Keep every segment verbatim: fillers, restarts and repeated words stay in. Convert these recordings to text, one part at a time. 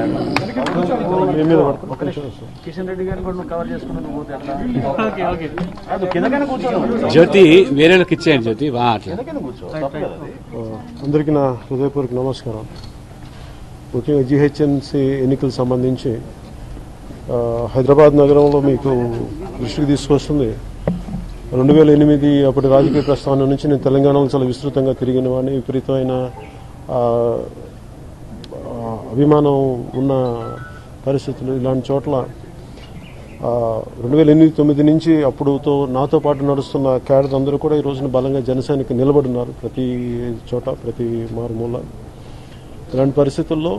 జ్యోతి వేరేకి ఇచ్చేయండి జ్యోతి. అందరికీ నా హృదయపూర్వక నమస్కారం. ముఖ్యంగా జిహెచ్ఎంసీ ఎన్నికలకు సంబంధించి హైదరాబాద్ నగరంలో మీకు దృష్టికి తీసుకొస్తుంది. రెండు వేల ఎనిమిది అప్పటి రాజకీయ ప్రస్థానం నుంచి నేను తెలంగాణలో చాలా విస్తృతంగా తిరిగిన వాడిని. విపరీతమైన అభిమానం ఉన్న పరిస్థితులు ఇలాంటి చోట్ల రెండు వేల ఎనిమిది తొమ్మిది నుంచి అప్పుడుతో నాతో పాటు నడుస్తున్న క్యాడర్ అందరూ కూడా ఈ రోజున బలంగా జనసేనకి నిలబడినారు ప్రతి చోట, ప్రతి మారుమూల. ఇలాంటి పరిస్థితుల్లో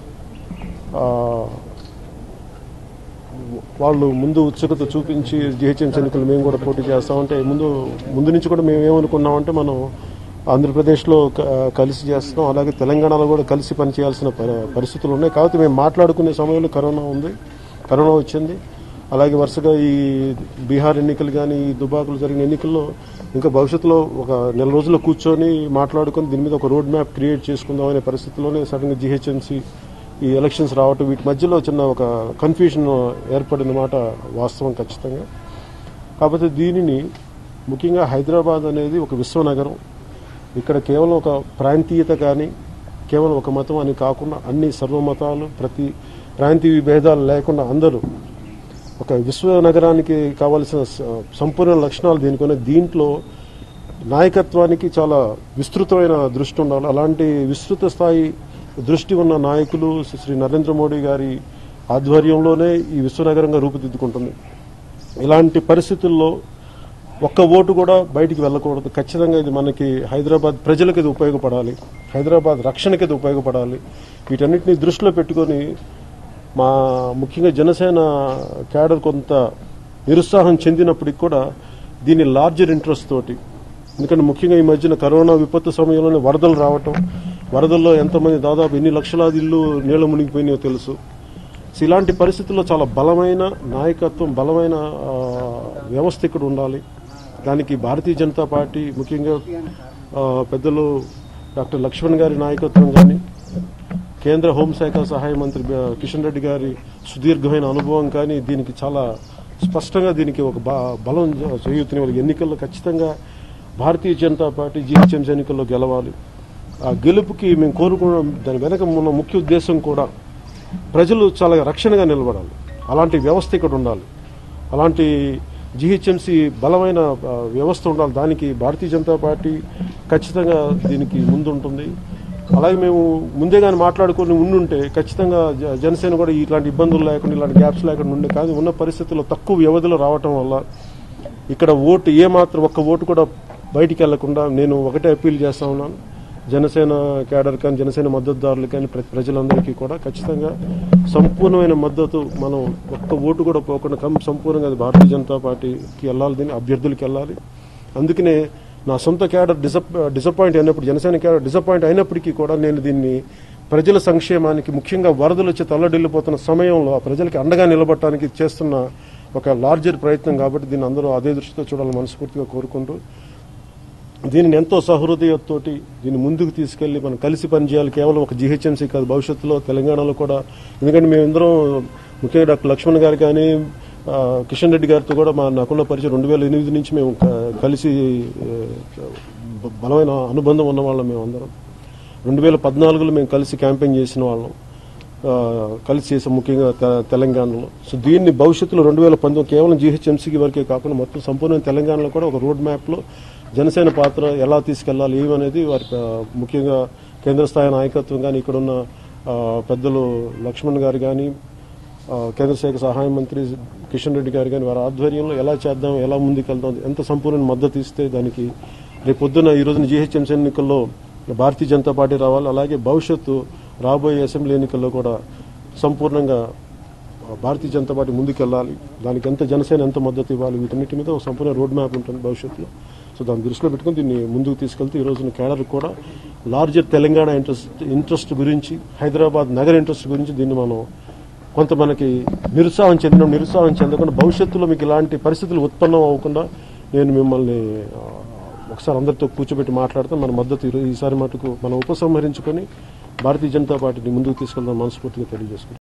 వాళ్ళు ముందు ఉత్సుకత చూపించి జిహెచ్ఎంసీ ఎన్నికలు మేము కూడా పోటీ చేస్తామంటే ముందు ముందు నుంచి కూడా మేము ఏమనుకున్నామంటే మనం ఆంధ్రప్రదేశ్లో కలిసి చేస్తున్నాం, అలాగే తెలంగాణలో కూడా కలిసి పనిచేయాల్సిన పరిస్థితులు ఉన్నాయి. కాబట్టి మేము మాట్లాడుకునే సమయంలో కరోనా ఉంది, కరోనా వచ్చింది. అలాగే వరుసగా ఈ బీహార్ ఎన్నికలు కానీ ఈ దుబాకులు జరిగిన ఎన్నికల్లో ఇంకా భవిష్యత్తులో ఒక నెల రోజుల్లో కూర్చొని మాట్లాడుకొని దీని మీద ఒక రోడ్ మ్యాప్ క్రియేట్ చేసుకుందాం అనే పరిస్థితుల్లోనే సడన్గా జిహెచ్ఎంసీ ఈ ఎలక్షన్స్ రావటం, వీటి మధ్యలో చిన్న ఒక కన్ఫ్యూజన్ ఏర్పడిన మాట వాస్తవం ఖచ్చితంగా. కాకపోతే దీనిని ముఖ్యంగా హైదరాబాద్ అనేది ఒక విశ్వనగరం. ఇక్కడ కేవలం ఒక ప్రాంతీయత కానీ కేవలం ఒక మతం అని కాకుండా అన్ని సర్వమతాలు, ప్రతి ప్రాంతీయ భేదాలు లేకుండా అందరూ ఒక విశ్వ నగరానికి కావాల్సిన సంపూర్ణ లక్షణాలు దీనికి. దీంట్లో నాయకత్వానికి చాలా విస్తృతమైన దృష్టి ఉండాలి. అలాంటి విస్తృత స్థాయి దృష్టి ఉన్న నాయకులు శ్రీ నరేంద్ర మోడీ గారి ఆధ్వర్యంలోనే ఈ విశ్వనగరంగా రూపుదిద్దుకుంటుంది. ఇలాంటి పరిస్థితుల్లో ఒక్క ఓటు కూడా బయటికి వెళ్ళకూడదు. ఖచ్చితంగా ఇది మనకి హైదరాబాద్ ప్రజలకు ఇది ఉపయోగపడాలి, హైదరాబాద్ రక్షణకి ఇది ఉపయోగపడాలి. వీటన్నిటిని దృష్టిలో పెట్టుకొని మా ముఖ్యంగా జనసేన క్యాడర్ కొంత నిరుత్సాహం చెందినప్పటికి కూడా దీన్ని లార్జర్ ఇంట్రెస్ట్ తోటి, ఎందుకంటే ముఖ్యంగా ఈ మధ్యన కరోనా విపత్తు సమయంలోనే వరదలు రావటం, వరదల్లో ఎంతమంది దాదాపు ఎన్ని లక్షలాది ఇల్లు నీళ్ల మునిగిపోయినాయో తెలుసు. ఇలాంటి పరిస్థితుల్లో చాలా బలమైన నాయకత్వం, బలమైన వ్యవస్థ ఇక్కడ ఉండాలి. దానికి భారతీయ జనతా పార్టీ ముఖ్యంగా పెద్దలు డాక్టర్ లక్ష్మణ్ గారి నాయకత్వం కానీ, కేంద్ర హోంశాఖ సహాయ మంత్రి కిషన్ రెడ్డి గారి సుదీర్ఘమైన అనుభవం కానీ దీనికి చాలా స్పష్టంగా దీనికి ఒక బలం చేయూతని. ఎన్నికల్లో ఖచ్చితంగా భారతీయ జనతా పార్టీ జిహెచ్ఎంసీ ఎన్నికల్లో గెలవాలి. ఆ గెలుపుకి మేము కోరుకున్న దాని వెనక ఉన్న ముఖ్య ఉద్దేశం కూడా ప్రజలు చాలా రక్షణగా నిలబడాలి. అలాంటి వ్యవస్థ ఇక్కడ ఉండాలి. అలాంటి జిహెచ్ఎంసీ బలమైన వ్యవస్థ ఉండాలి. దానికి భారతీయ జనతా పార్టీ ఖచ్చితంగా దీనికి ముందుంటుంది. అలాగే మేము ముందే కానీ మాట్లాడుకొని ఉండుంటే ఖచ్చితంగా జనసేన కూడా ఇట్లాంటి ఇబ్బందులు లేకుండా, ఇలాంటి గ్యాప్స్ లేకుండా ఉండే. కానీ ఉన్న పరిస్థితుల్లో తక్కువ వ్యవధిలో రావటం వల్ల ఇక్కడ ఓటు ఏమాత్రం ఒక్క ఓటు కూడా బయటికి వెళ్లకుండా నేను ఒకటే అప్పీల్ చేస్తా ఉన్నాను జనసేన క్యాడర్ కానీ, జనసేన మద్దతుదారులు కానీ, ప్రతి ప్రజలందరికీ కూడా ఖచ్చితంగా సంపూర్ణమైన మద్దతు. మనం ఒక్క ఓటు కూడా పోకుండా కం సంపూర్ణంగా అది భారతీయ జనతా పార్టీకి వెళ్ళాలి, దీన్ని అభ్యర్థులకి వెళ్ళాలి. అందుకనే నా సొంత క్యాడర్ డిసప్ డిసప్పాయింట్ అయినప్పుడు, జనసేన క్యాడర్ డిసప్పాయింట్ అయినప్పటికీ కూడా నేను దీన్ని ప్రజల సంక్షేమానికి, ముఖ్యంగా వరదలు వచ్చి తల్లడిల్లిపోతున్న సమయంలో ఆ ప్రజలకి అండగా నిలబడటానికి చేస్తున్న ఒక లార్జర్ ప్రయత్నం. కాబట్టి దీన్ని అందరూ అదే దృష్టితో చూడాలని మనస్ఫూర్తిగా కోరుకుంటూ దీనిని ఎంతో సహృదయతోటి దీన్ని ముందుకు తీసుకెళ్లి మనం కలిసి పనిచేయాలి. కేవలం ఒక జిహెచ్ఎంసీ కాదు, భవిష్యత్తులో తెలంగాణలో కూడా. ఎందుకంటే మేమిద్దరం ముఖ్యంగా డాక్టర్ లక్ష్మణ్ గారు కానీ, కిషన్ రెడ్డి గారితో కూడా మా నాకున్న పరిచయం రెండు వేల ఎనిమిది నుంచి మేము కలిసి బలమైన అనుబంధం ఉన్న వాళ్ళం. మేము అందరం రెండు వేల పద్నాలుగులో మేము కలిసి క్యాంపెయిన్ చేసిన వాళ్ళం, కలిసి చేసాం ముఖ్యంగా తెలంగాణలో. సో దీన్ని భవిష్యత్తులో రెండు వేల పంతొమ్మిది కేవలం జిహెచ్ఎంసీకి వరకే కాకుండా మొత్తం సంపూర్ణ తెలంగాణలో కూడా ఒక రోడ్ మ్యాప్లో జనసేన పాత్ర ఎలా తీసుకెళ్లాలి ఏమనేది వారి ముఖ్యంగా కేంద్ర స్థాయి నాయకత్వం కానీ, ఇక్కడున్న పెద్దలు లక్ష్మణ్ గారు కానీ, కేంద్ర శాఖ సహాయ మంత్రి కిషన్ రెడ్డి గారు కానీ వారి ఆధ్వర్యంలో ఎలా చేద్దాం, ఎలా ముందుకెళ్దాం, ఎంత సంపూర్ణ మద్దతు ఇస్తే దానికి రేపు పొద్దున ఈ రోజున జిహెచ్ఎంసీ ఎన్నికల్లో భారతీయ జనతా పార్టీ రావాలి. అలాగే భవిష్యత్తు రాబోయే అసెంబ్లీ ఎన్నికల్లో కూడా సంపూర్ణంగా భారతీయ జనతా పార్టీ ముందుకెళ్లాలి. దానికి ఎంత జనసేన ఎంత మద్దతు ఇవ్వాలి, వీటన్నిటి మీద ఒక సంపూర్ణ రోడ్ మ్యాప్ ఉంటుంది భవిష్యత్తులో. సో దాన్ని దృష్టిలో పెట్టుకుని దీన్ని ముందుకు తీసుకెళ్తే ఈ రోజున కేడర్ కూడా లార్జర్ తెలంగాణ ఇంట్రెస్ట్ ఇంట్రెస్ట్ గురించి, హైదరాబాద్ నగర ఇంట్రెస్ట్ గురించి దీన్ని మనం కొంత మనకి నిరుత్సాహం చెందిన నిరుత్సాహం చెందకుండా భవిష్యత్తులో మీకు ఇలాంటి పరిస్థితులు ఉత్పన్నం అవ్వకుండా నేను మిమ్మల్ని ఒకసారి అందరితో కూర్చోబెట్టి మాట్లాడతాం. మన మద్దతు ఈసారి మటుకు మనం ఉపసంహరించుకొని భారతీయ జనతా పార్టీని ముందుకు తీసుకెళ్దాం మనస్ఫూర్తిగా తెలియజేసుకుంటాం.